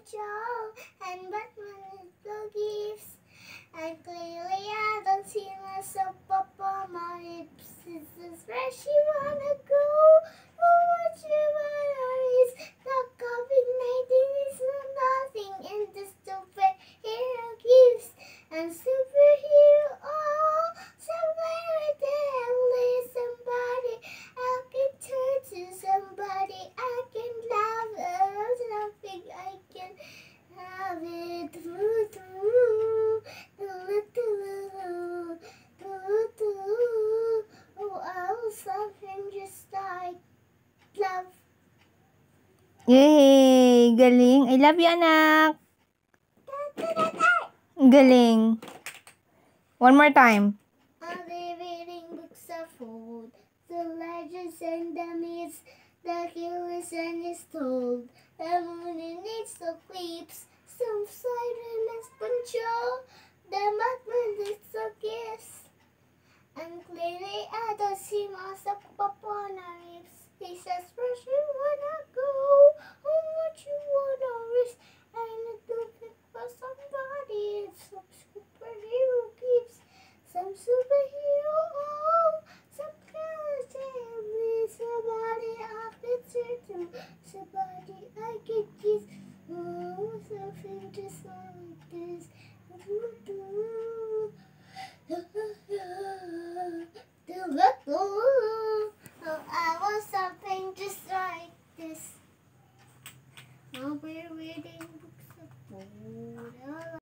job, and Batman little gifts. And clearly I don't see myself up on my lips. This is where she wanna go. Oh, what you wanna is the COVID-19 is nothing, and the superhero gifts and superhero. Oh, somewhere there is somebody I can turn to, somebody I can love, something I can have it through. Oh, something just like love. Yay! Galing. I love you, anak. Galing. One more time. I'll be reading books of old, the legends and the myths, the heroes and is told. The moon in its eclipse, some siren and control, the madman is so gifts. And clearly I don't see myself upon our lips. He says,